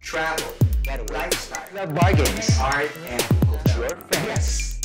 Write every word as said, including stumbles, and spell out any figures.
travel, lifestyle, Love bargains. art, and culture. Your friends. Yes.